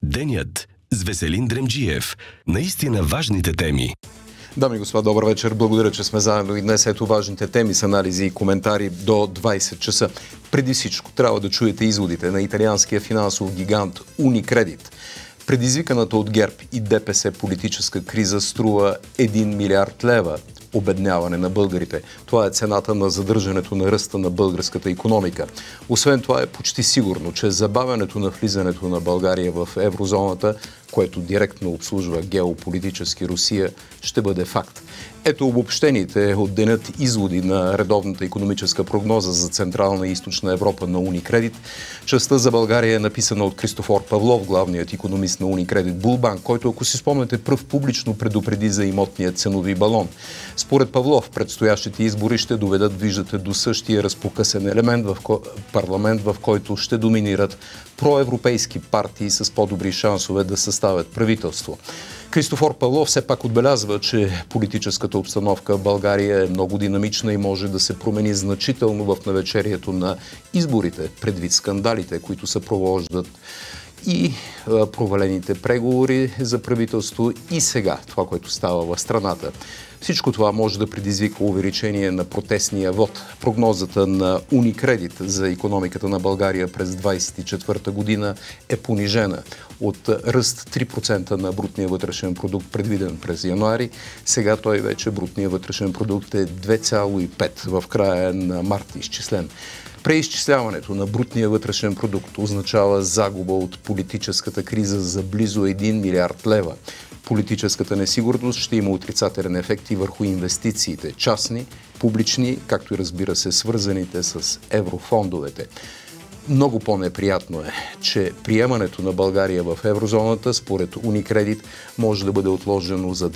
Денят с Веселин Дремджиев. Наистина важните теми. Дами и господа, добър вечер. Благодаря, че сме заедно и днес. Ето важните теми с анализи и коментари до 20 часа. Преди всичко трябва да чуете изводите на италианския финансов гигант Unicredit. Предизвиканата от ГЕРБ и ДПС политическа криза струва 1 милиард лева обедняване на българите. Това е цената на задържането на ръста на българската икономика. Освен това е почти сигурно, че забавянето на влизането на България в еврозоната, което директно обслужва геополитически Русия, ще бъде факт. Ето обобщените от денят изводи на редовната икономическа прогноза за Централна и Източна Европа на Unicredit. Частта за България е написана от Кристофор Павлов, главният икономист на Unicredit Булбанк, който, ако си спомняте, пръв публично предупреди за имотния ценови балон. Според Павлов, предстоящите избори ще доведат, виждате, до същия разпокъсен елемент в парламент, в който ще доминират проевропейски партии с по-добри шансове да съставят правителство. Кристофор Павлов все пак отбелязва, че политическата обстановка в България е много динамична и може да се промени значително в навечерието на изборите, предвид скандалите, които съпровождат и провалените преговори за правителство и сега това, което става в страната. Всичко това може да предизвика увеличение на протестния вод. Прогнозата на Unicredit за икономиката на България през 2024 година е понижена от ръст 3% на брутния вътрешен продукт, предвиден през януари. Сега той вече, брутния вътрешен продукт, е 2,5 в края на март изчислен. Преизчисляването на брутния вътрешен продукт означава загуба от политическата криза за близо 1 милиард лева. Политическата несигурност ще има отрицателен ефект и върху инвестициите, частни, публични, както и, разбира се, свързаните с еврофондовете. Много по-неприятно е, че приемането на България в еврозоната, според Unicredit, може да бъде отложено за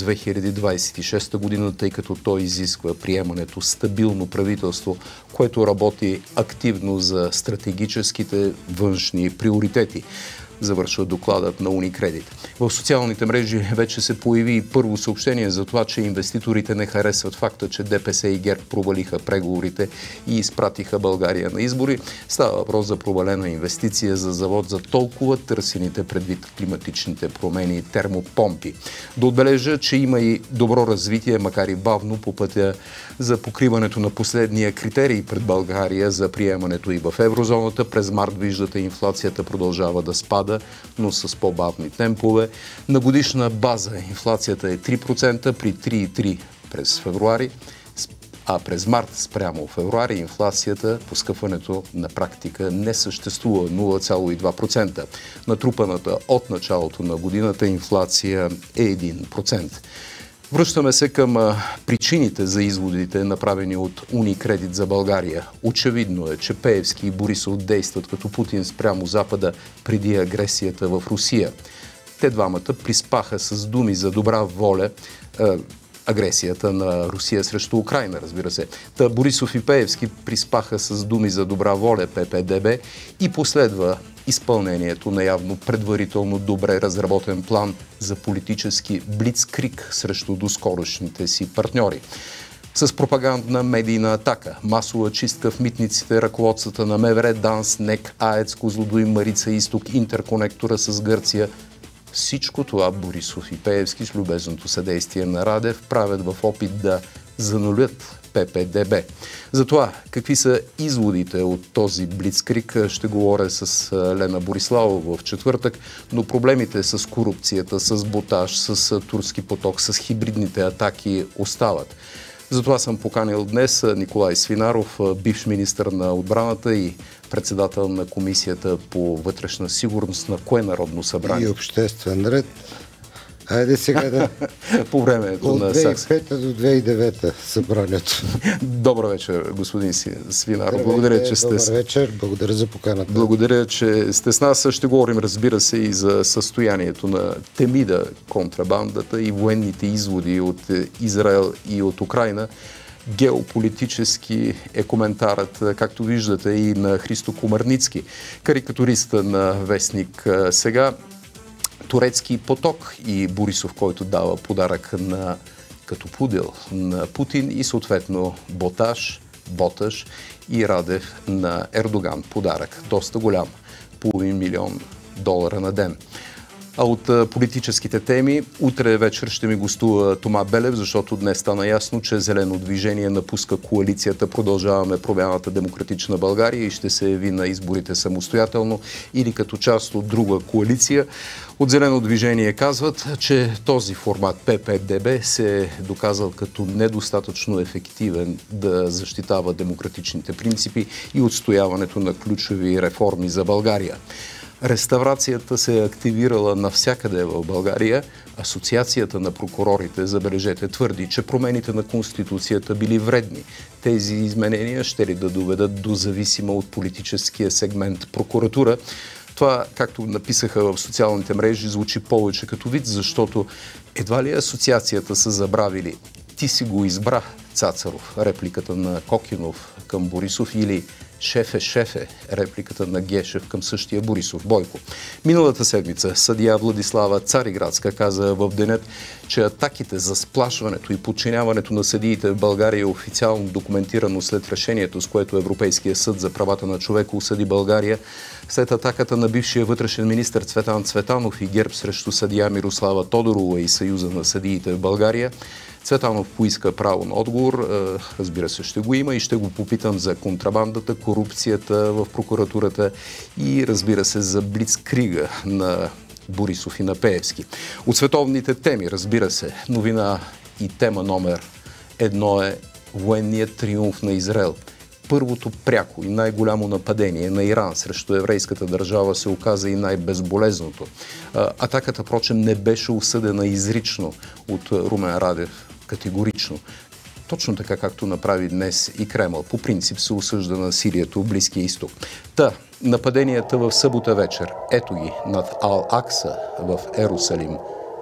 2026 година, тъй като той изисква приемането стабилно правителство, което работи активно за стратегическите външни приоритети. Завършва докладът на Unicredit. В социалните мрежи вече се появи първо съобщение за това, че инвеститорите не харесват факта, че ДПС и ГЕРБ провалиха преговорите и изпратиха България на избори. Става въпрос за провалена инвестиция за завод за толкова търсените предвид климатичните промени термопомпи. Да отбележа, че има и добро развитие, макар и бавно, по пътя за покриването на последния критерий пред България за приемането и в еврозоната. През март, виждате, инфлацията продължава да спада, но с по-бавни темпове. На годишна база инфлацията е 3% при 3,3% през февруари, а през март спрямо февруари инфлацията, поскъпването на практика не съществува, 0,2%. Натрупаната от началото на годината инфлация е 1%. Връщаме се към причините за изводите, направени от Unicredit за България. Очевидно е, че Пеевски и Борисов действат като Путин спрямо Запада преди агресията в Русия. Те двамата приспаха с думи за добра воля агресията на Русия срещу Украйна, разбира се. Та Борисов и Пеевски приспаха с думи за добра воля ППДБ и последва изпълнението на явно предварително добре разработен план за политически блицкриг срещу доскорошните си партньори. С пропагандна медийна атака, масова чистка в митниците, ръководствата на МВР, ДАНС, НЕК, АЕЦ, Козлодуй, Марица Изток, интерконектора с Гърция. Всичко това Борисов и Пеевски с любезното съдействие на Радев правят в опит да занулят ППДБ. Затова, какви са изводите от този блицкриг, ще говоря с Лена Бориславова в четвъртък, но проблемите с корупцията, с ботаж, с турски поток, с хибридните атаки остават. Затова съм поканил днес Николай Свинаров, бивш министър на отбраната и председател на Комисията по вътрешна сигурност на кое Народно събрание? И обществен ред. Хайде сега да... По времето на САКС. От 2005 до 2009 събранието. Добър вечер, господин Свинаров. Благодаря, че сте... Добър вечер, благодаря за поканата. Благодаря, че сте с нас. Ще говорим, разбира се, и за състоянието на Темида, контрабандата и военните изводи от Израел и от Украйна. Геополитически е коментарът, както виждате, и на Христо Комарницки, карикатуриста на вестник Сега. Турецки поток и Борисов, който дава подарък като пудел на Путин и съответно Боташ и Радев на Ердоган. Подарък доста голям. $500 000 на ден. А от политическите теми, утре вечер ще ми гостува Тома Белев, защото днес стана ясно, че Зелено движение напуска коалицията Продължаваме промяната Демократична България и ще се яви на изборите самостоятелно или като част от друга коалиция. От Зелено движение казват, че този формат ППДБ се е доказал като недостатъчно ефективен да защитава демократичните принципи и отстояването на ключови реформи за България. Реставрацията се е активирала навсякъде в България. Асоциацията на прокурорите, забележете, твърди, че промените на Конституцията били вредни. Тези изменения ще ли да доведат до зависима от политическия сегмент прокуратура. Това, както написаха в социалните мрежи, звучи повече като вид, защото едва ли асоциацията са забравили "Ти си го избра, Цацаров", репликата на Кокинов към Борисов, или "Шефе, репликата на Гешев към същия Борисов, Бойко. Миналата седмица съдия Владислава Цариградска каза в Денят, че атаките за сплашването и подчиняването на съдиите в България е официално документирано след решението, с което Европейския съд за правата на човека осъди България след атаката на бившия вътрешен министър Цветан Цветанов и ГЕРБ срещу съдия Мирослава Тодорова и Съюза на съдиите в България. Цветанов поиска право на отговор, разбира се, ще го има и ще го попитам за контрабандата, корупцията в прокуратурата и, разбира се, за блицкрига на Борисов и на Пеевски. От световните теми, разбира се, новина и тема номер 1 е военният триумф на Израел. Първото пряко и най-голямо нападение на Иран срещу еврейската държава се оказа и най-безболезното. Атаката, впрочем, не беше осъдена изрично от Румен Радев, категорично. Точно така, както направи днес и Кремъл. По принцип се осъжда насилието в Близкия изток. Нападенията в събота вечер. Ето ги над Ал-Акса в Ерусалим.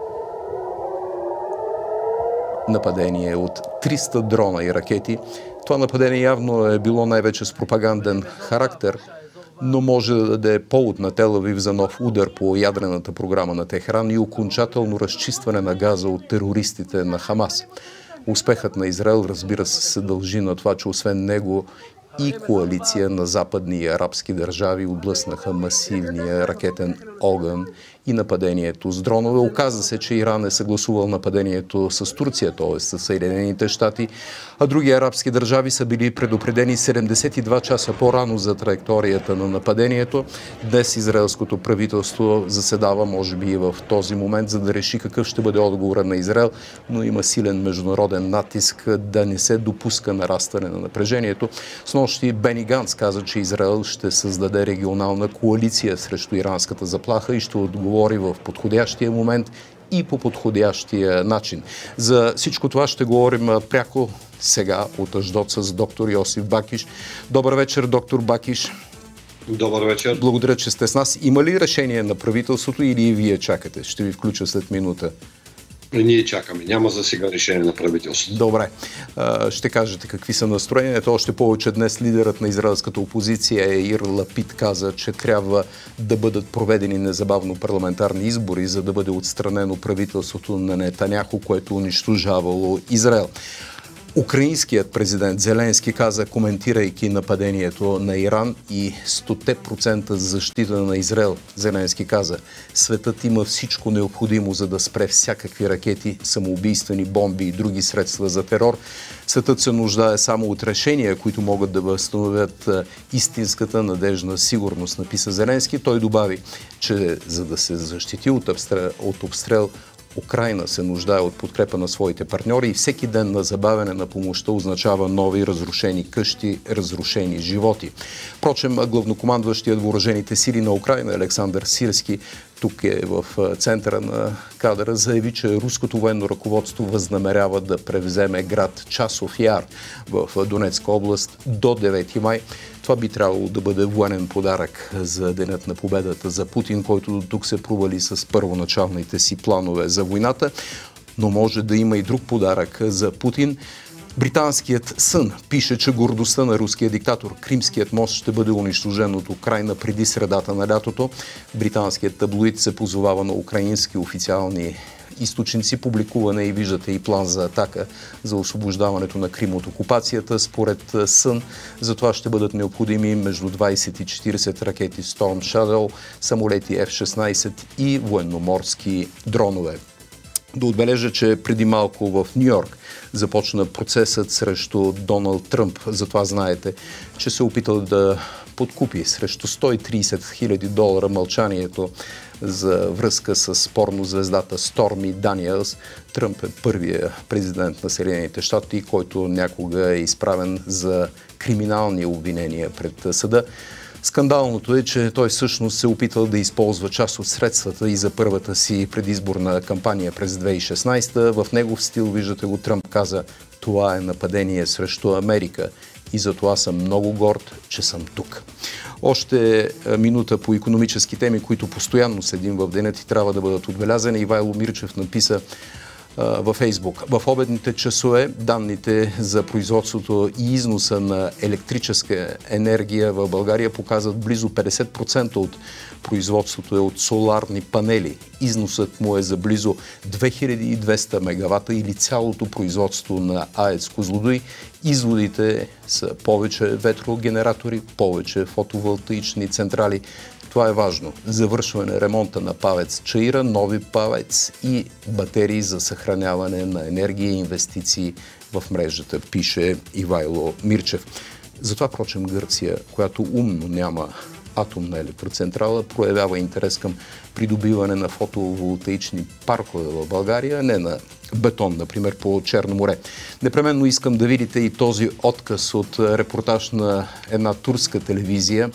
Нападение от 300 дрона и ракети. Това нападение явно е било най-вече с пропаганден характер, но може да даде повод на Тел Авив за нов удар по ядрената програма на Техран и окончателно разчистване на Газа от терористите на Хамас. Успехът на Израел, разбира се дължи на това, че освен него и коалиция на западни и арабски държави отблъснаха масивния ракетен огън и нападението с дронове. Оказа се, че Иран е съгласувал нападението с Турция, т.е. с Съединените щати, а други арабски държави са били предупредени 72 часа по-рано за траекторията на нападението. Днес израелското правителство заседава, може би и в този момент, за да реши какъв ще бъде отговорът на Израел, но има силен международен натиск да не се допуска нарастване на напрежението. Снощи Бени Ганц каза, че Израел ще създаде регионална коалиция срещу иранската заплаха и ще отговори в подходящия момент и по подходящия начин. За всичко това ще говорим пряко сега от Аждот с доктор Йосиф Бакиш. Добър вечер, доктор Бакиш. Добър вечер. Благодаря, че сте с нас. Има ли решение на правителството или и вие чакате? Ще ви включа след минута. Ние чакаме. Няма за сега решение на правителството. Добре. Ще кажете какви са настроенията. Още повече днес лидерът на израелската опозиция Яир Лапид каза, че трябва да бъдат проведени незабавно парламентарни избори, за да бъде отстранено правителството на Нетаняху, което унищожавало Израел. Украинският президент Зеленски каза, коментирайки нападението на Иран и 100% защита на Израел. Зеленски каза, светът има всичко необходимо, за да спре всякакви ракети, самоубийствени бомби и други средства за терор. Светът се нуждае само от решения, които могат да възстановят истинската надежна сигурност, написа Зеленски. Той добави, че за да се защити от обстрел, Украйна се нуждае от подкрепа на своите партньори и всеки ден на забавяне на помощта означава нови разрушени къщи, разрушени животи. Впрочем, главнокомандващият въоръжените сили на Украйна Александър Сирски, тук е в центъра на кадъра, заяви, че руското военно ръководство възнамерява да превземе град Часов Яр в Донецка област до 9 май. Това би трябвало да бъде военен подарък за Денят на победата за Путин, който до тук се провали с първоначалните си планове за войната. Но може да има и друг подарък за Путин. Британският Сън пише, че гордостта на руския диктатор, Кримският мост, ще бъде унищожен от Украйна преди средата на лятото. Британският таблоид се позовава на украински официални източници. Публикуване и виждате и план за атака за освобождаването на Крим от окупацията. Според СъН за това ще бъдат необходими между 20 и 40 ракети Storm Shadow, самолети F-16 и военноморски дронове. Да отбележа, че преди малко в Ню-Йорк започна процесът срещу Доналд Тръмп. Затова знаете, че се опитал да подкупи срещу $130 000 мълчанието за връзка с порнозвездата Сторми Даниелс. Тръмп е първият президент на Съединените щати, който някога е изправен за криминални обвинения пред съда. Скандалното е, че той всъщност се опитал да използва част от средствата и за първата си предизборна кампания през 2016. В негов стил, виждате го, Тръмп каза: това е нападение срещу Америка и за това съм много горд, че съм тук. Още минута по икономически теми, които постоянно следим в денят и трябва да бъдат отбелязани. Ивайло Мирчев написа във Фейсбук: в обедните часове данните за производството и износа на електрическа енергия в България показват близо 50% от производството е от соларни панели. Износът му е за близо 2200 мегавата или цялото производство на АЕЦ Козлодуй. Изводите са повече ветрогенератори, повече фотоволтаични централи. Това е важно. Завършване ремонта на ПАВЕЦ Чаира, нови ПАВЕЦ и батерии за съхраняване на енергия и инвестиции в мрежата, пише Ивайло Мирчев. Затова, впрочем, Гърция, която умно няма атомна електроцентрала, проявява интерес към придобиване на фотоволтаични паркове в България, а не на бетон, например, по Черно море. Непременно искам да видите и този отказ от репортаж на една турска телевизия.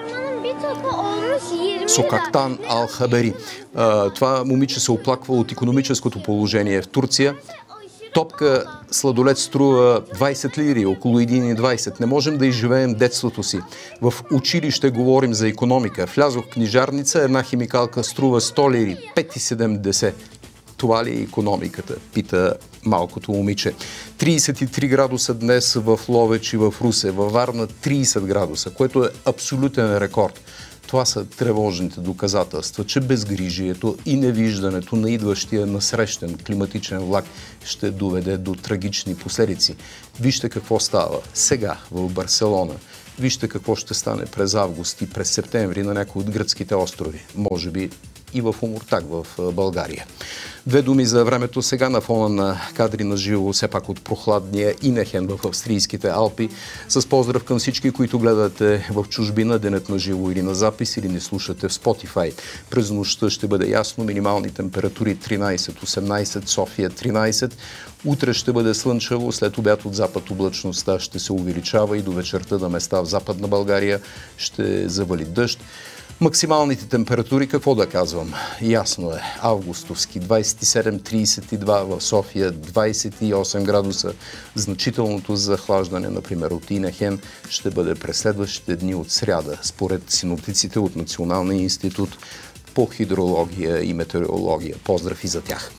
Сокактан Ал-Хабери. Това момиче се оплаква от икономическото положение в Турция. Топка сладолед струва 20 лири, около 1,20. Не можем да изживеем детството си. В училище говорим за икономика. Влязох в книжарница, една химикалка струва 100 лири, 5,70. Това ли е икономиката? Пита малкото момиче. 33 градуса днес в Ловеч и в Русе. Във Варна 30 градуса, което е абсолютен рекорд. Това са тревожните доказателства, че безгрижието и невиждането на идващия насрещен климатичен влак ще доведе до трагични последици. Вижте какво става сега в Барселона. Вижте какво ще стане през август и през септември на някои от гръцките острови. Може би и в Омуртаг в България. Две думи за времето сега на фона на кадри на живо, все пак от прохладния Инехен в австрийските Алпи. С поздрав към всички, които гледате в чужбина, денят на живо или на запис, или ни слушате в Spotify. През нощта ще бъде ясно, минимални температури 13-18, София 13. Утре ще бъде слънчево, след обяд от запад облачността ще се увеличава и до вечерта на места в Западна България ще завали дъжд. Максималните температури, какво да казвам? Ясно е. Августовски 27-32, в София 28 градуса. Значителното захлаждане, например, от Инехен ще бъде през следващите дни от сряда, според синоптиците от Националния институт по хидрология и метеорология. Поздрав и за тях!